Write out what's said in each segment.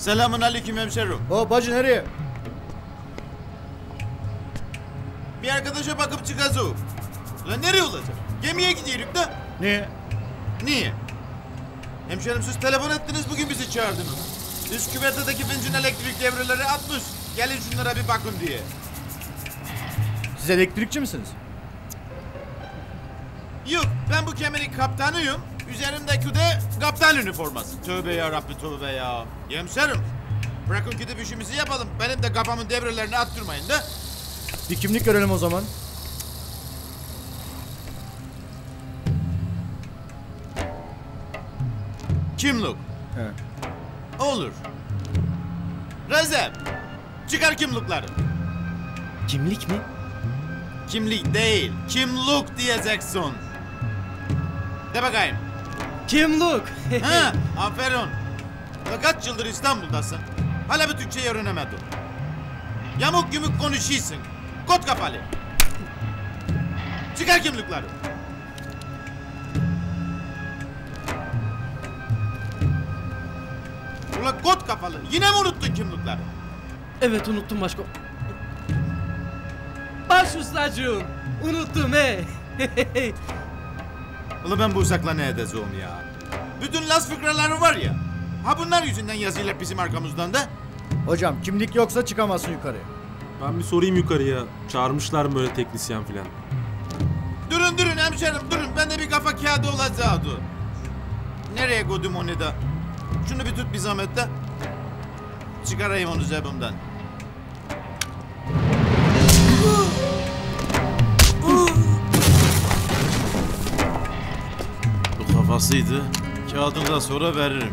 Selamun aleyküm hemşerim. O bacı nereye? Bir arkadaşa bakıp çıkacağım. Lan nereye olacak? Gemiye gidiyoruz da. Niye? Niye? Hemşerim siz telefon ettiniz bugün bizi çağırdınız. Üst küvertedeki benzin elektrik devreleri atmış. Gelin şunlara bir bakın diye. Siz elektrikçi misiniz? Yok ben bu geminin kaptanıyım. Üzerimdeki de kaptan üniforması. Tövbe ya Rabbi tövbe ya. Hemşerim bırakın gidip işimizi yapalım. Benim de kafamın devrelerini attırmayın da. Bir kimlik görelim o zaman. Kimlik. He. Olur. Rezep. Çıkar kimlikleri. Kimlik mi? Kimlik değil. Kimlik diyeceksin. De bakayım. Kimlik. Ha, aferin. Ya kaç yıldır İstanbul'dasın? Hala bir Türkçe öğrenemedin. Yamuk yumuk konuşuyorsun. Kot kafalı. Çıkar kimlikleri. Ulan kot kafalı. Yine mi unuttun kimlikleri? Evet unuttum başko. Baş ustacığım. Unuttum he. Ulan ben bu uzakla ne edeceğim ya? Bütün Las fıkraları var ya. Ha bunlar yüzünden yazıyorlar bizim arkamızdan da. Hocam kimlik yoksa çıkamazsın yukarıya. Ben bir sorayım yukarıya. Çağırmışlar mı böyle teknisyen filan? Durun hemşerim durun. Bende bir kafa kağıdı olacaktı. Nereye koydum onu da? Şunu bir tut bir zahmet de. Çıkarayım onu cebimden. Bu kafasıydı. Kağıdını da sonra veririm.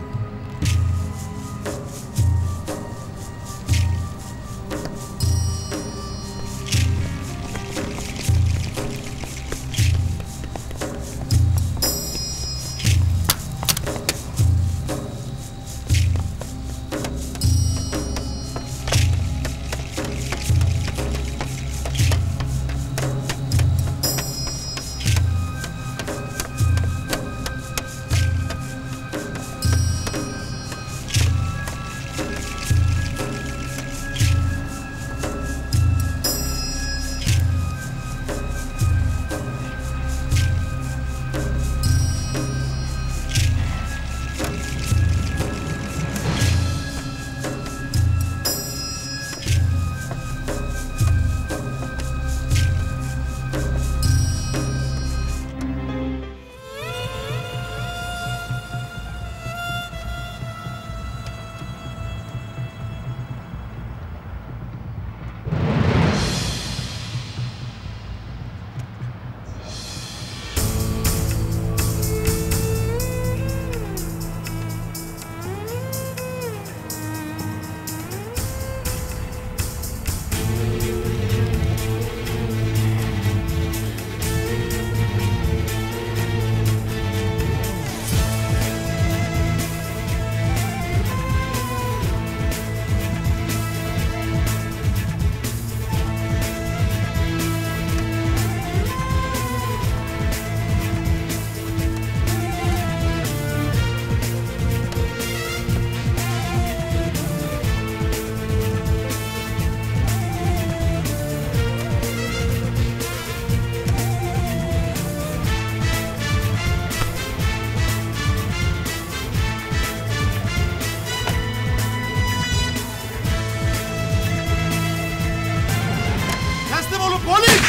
Teslim olun polis!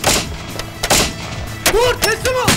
Dur teslim ol.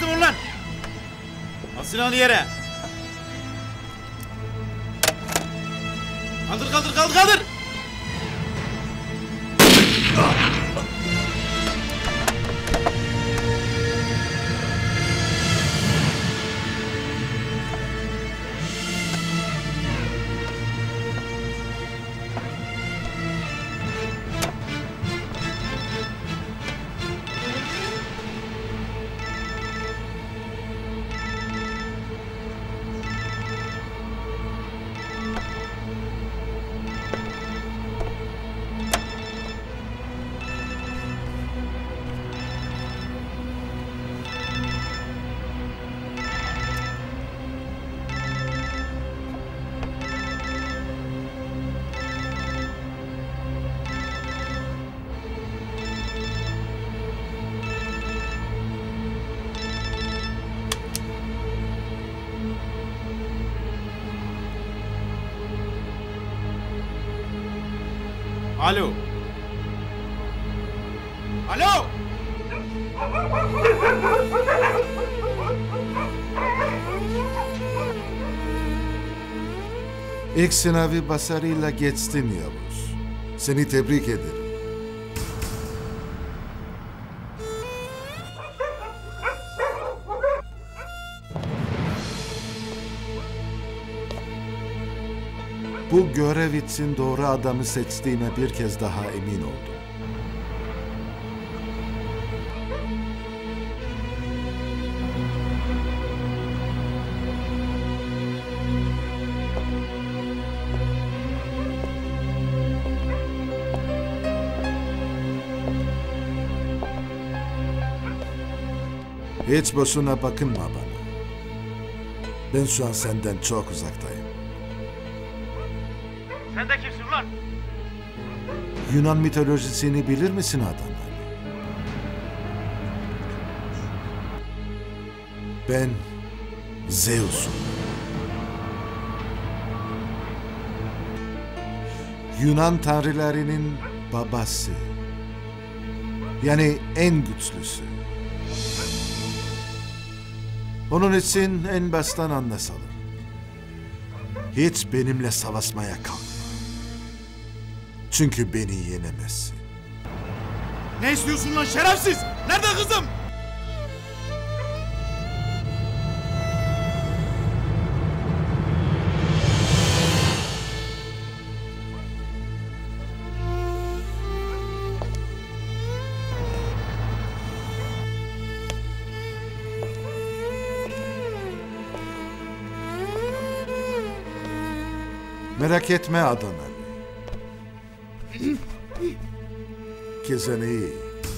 Teslim ol lan. Al silahını yere. Kaldır kaldır kaldır kaldır. Alo. Alo. İlk sınavı başarıyla geçtin Yavuz. Seni tebrik ederim. Bu görev için doğru adamı seçtiğime bir kez daha emin oldum. Hiç boşuna bakınma bana. Ben şu an senden çok uzaktayım. Sen de kimsin lan? Yunan mitolojisini bilir misin adam? Ben Zeus'um. Yunan tanrılarının babası. Yani en güçlüsü. Onun için en baştan anlaşalım. Hiç benimle savaşmaya kalkma. Çünkü beni yenemezsin. Ne istiyorsun lan şerefsiz? Nerede kızım? Merak etme Adana. Kezen iyi.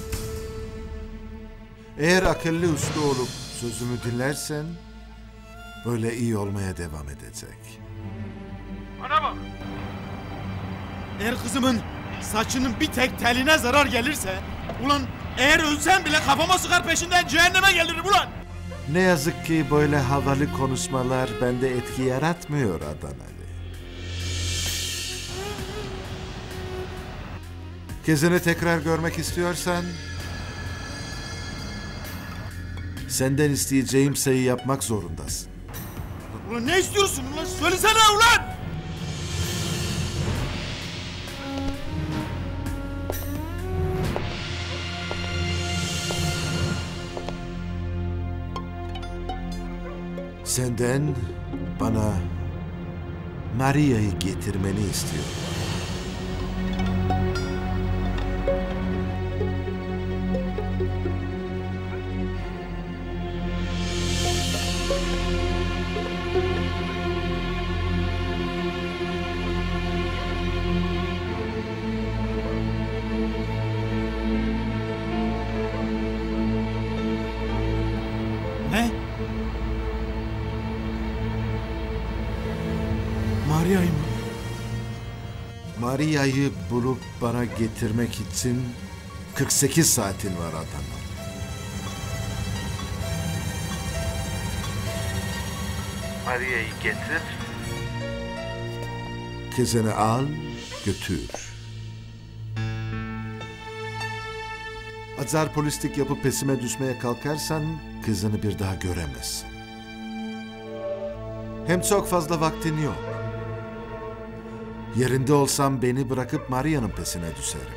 Eğer akıllı uslu olup sözümü dinlersen böyle iyi olmaya devam edecek. Bana bak. Eğer kızımın saçının bir tek teline zarar gelirse, ulan eğer ölsem bile kafama sıkar peşinden cehenneme gelirim ulan. Ne yazık ki böyle havalı konuşmalar bende etki yaratmıyor Adanalı. Kezen'i tekrar görmek istiyorsan senden isteyeceğim şeyi yapmak zorundasın. Ulan ne istiyorsun ulan? Söylesene ulan! Senden bana Maria'yı getirmeni istiyorum. Ne? Maria'yı mı? Maria'yı bulup bana getirmek için 48 saatin var adamım. Maria'yı getir. Kızını al, götür. Azar polislik yapıp pesime düşmeye kalkarsan kızını bir daha göremezsin. Hem çok fazla vaktin yok. Yerinde olsam beni bırakıp Maria'nın pesine düşerim.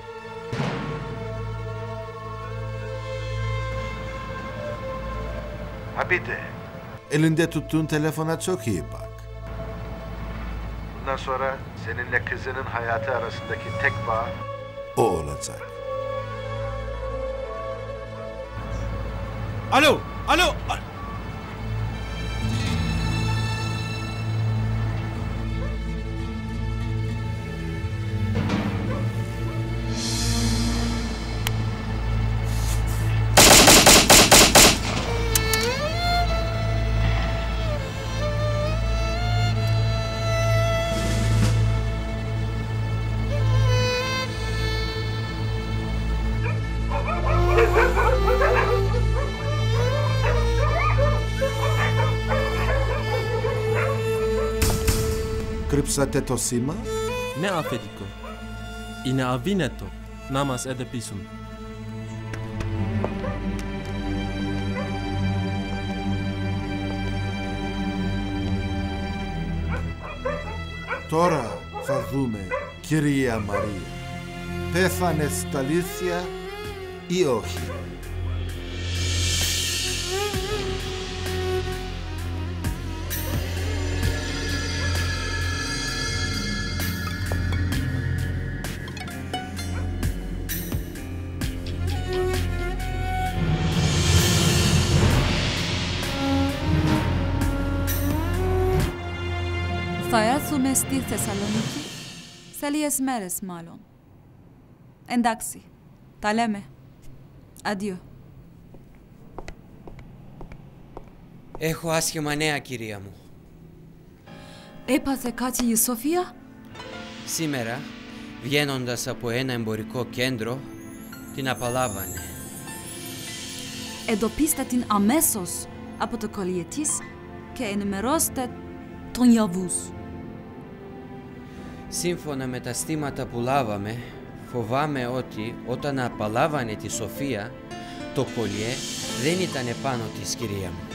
Ha bir de elinde tuttuğun telefona çok iyi bak. Bundan sonra seninle kızının hayatı arasındaki tek bağ o olacak. Alo, alo. Κρύψατε το σήμα. Ναι, αφεντικό. Είναι αδύνατο να μας εντοπίσουν. Τώρα θα δούμε, κυρία Μαρία. Πέθανε στα αλήθεια ή όχι. Θα έρθουμε στη Θεσσαλονίκη σε λίγες μέρες μάλλον. Εντάξει, τα λέμε. Αντίο. Έχω άσχημα νέα, κυρία μου. Έπαθε κάτι η Σοφία? Σήμερα, βγαίνοντας από ένα εμπορικό κέντρο, την απαλάβανε. Εντοπίστε την αμέσως από το κολλιέ της και ενημερώστε τον Ιαβούς. Σύμφωνα με τα στήματα που λάβαμε, φοβάμαι ότι όταν απαλάβανε τη Σοφία, το κολλιέ δεν ήταν επάνω της, κυρία μου.